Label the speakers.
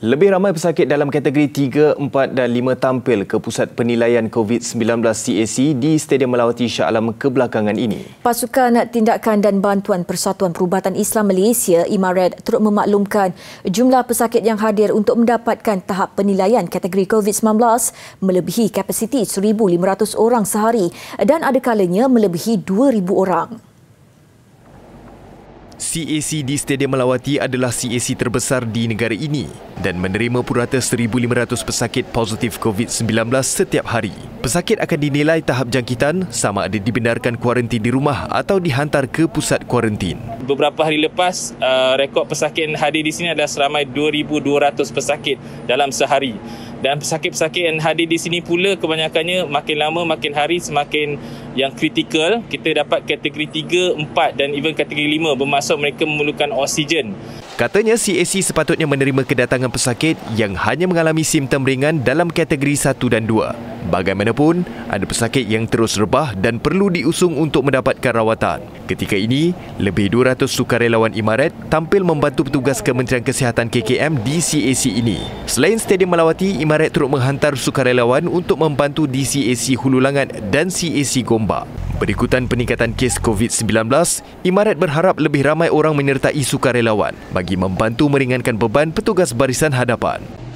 Speaker 1: Lebih ramai pesakit dalam kategori 3, 4 dan 5 tampil ke Pusat Penilaian COVID-19 CAC di Stadium Melawati Shah Alam kebelakangan ini.
Speaker 2: Pasukan Tindakan dan Bantuan Persatuan Perubatan Islam Malaysia IMARET turut memaklumkan jumlah pesakit yang hadir untuk mendapatkan tahap penilaian kategori COVID-19 melebihi kapasiti 1,500 orang sehari dan ada kalanya melebihi 2,000 orang.
Speaker 1: CAC di Stadium Melawati adalah CAC terbesar di negara ini dan menerima purata 1,500 pesakit positif COVID-19 setiap hari. Pesakit akan dinilai tahap jangkitan sama ada dibenarkan kuarantin di rumah atau dihantar ke pusat kuarantin.
Speaker 3: Beberapa hari lepas, rekod pesakit yang hadir di sini adalah seramai 2,200 pesakit dalam sehari. Dan pesakit-pesakit yang hadir di sini pula kebanyakannya makin lama makin hari semakin yang kritikal. Kita dapat kategori 3, 4 dan even kategori 5 bermaksud mereka memerlukan oksigen.
Speaker 1: Katanya CAC sepatutnya menerima kedatangan pesakit yang hanya mengalami simptom ringan dalam kategori 1 dan 2. Bagaimanapun, ada pesakit yang terus rebah dan perlu diusung untuk mendapatkan rawatan. Ketika ini, lebih 200 sukarelawan IMARET tampil membantu petugas Kementerian Kesihatan KKM di CAC ini. Selain Stadium Melawati, IMARET turut menghantar sukarelawan untuk membantu di CAC Hulu Langat dan CAC Gombak. Berikutan peningkatan kes COVID-19, IMARET berharap lebih ramai orang menyertai sukarelawan bagi membantu meringankan beban petugas barisan hadapan.